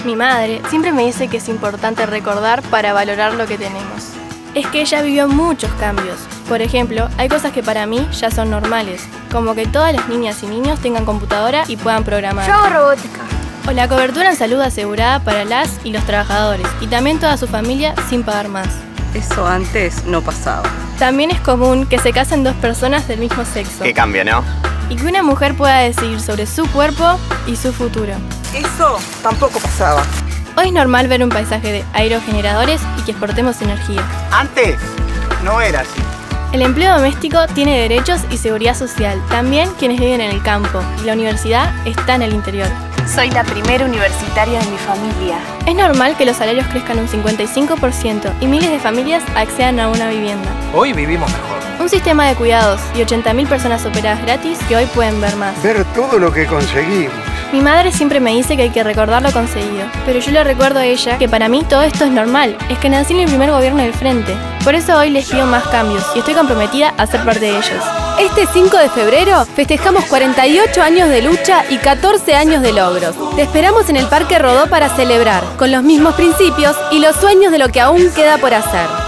Mi madre siempre me dice que es importante recordar para valorar lo que tenemos. Es que ella vivió muchos cambios. Por ejemplo, hay cosas que para mí ya son normales, como que todas las niñas y niños tengan computadora y puedan programar. Yo hago robótica. O la cobertura en salud asegurada para las y los trabajadores, y también toda su familia sin pagar más. Eso antes no pasaba. También es común que se casen dos personas del mismo sexo. Que cambia, ¿no? Y que una mujer pueda decidir sobre su cuerpo y su futuro. Eso tampoco pasaba. Hoy es normal ver un paisaje de aerogeneradores y que exportemos energía. Antes no era así. El empleo doméstico tiene derechos y seguridad social, también quienes viven en el campo, y la universidad está en el interior. Soy la primera universitaria de mi familia. Es normal que los salarios crezcan un 55% y miles de familias accedan a una vivienda. Hoy vivimos mejor. Un sistema de cuidados y 80.000 personas operadas gratis que hoy pueden ver más. Ver todo lo que conseguimos. Mi madre siempre me dice que hay que recordar lo conseguido, pero yo le recuerdo a ella que para mí todo esto es normal, es que nací en el primer gobierno del frente. Por eso hoy les pido más cambios y estoy comprometida a ser parte de ellos. Este 5 de febrero festejamos 48 años de lucha y 14 años de logros. Te esperamos en el Parque Rodó para celebrar, con los mismos principios y los sueños de lo que aún queda por hacer.